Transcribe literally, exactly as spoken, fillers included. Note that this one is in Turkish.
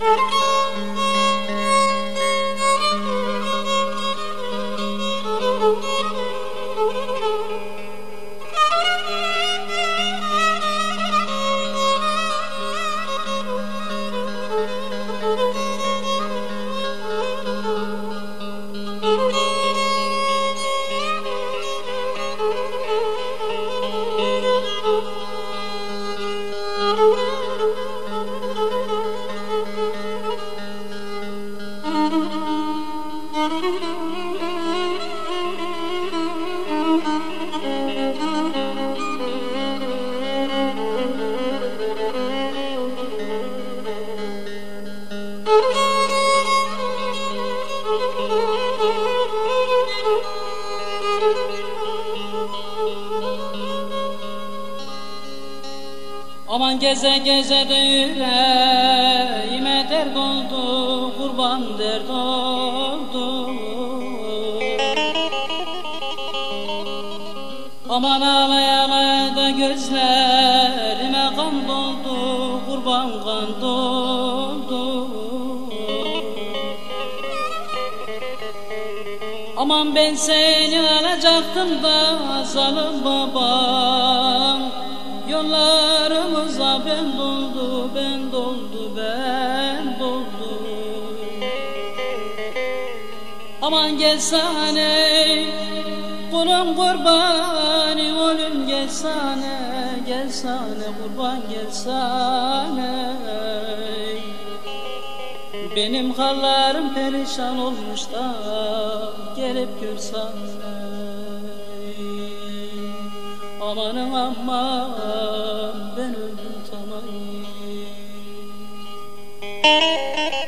Aman geze geze de yüreğime dert oldu, kurban dert oldu. Aman ağlaya ağlaya da gözlerime kan doldu, kurban kan doldu. Aman ben seni alacaktım da zalim babam, yollarımıza ben doldu, ben doldu, ben doldu. Aman gelsene, kulum kurbanı oğlum gelsene, gelsene kurban gelsene. Benim hallarım perişan olmuş da gelip görsene. Amanım aman ben öldüm tamam.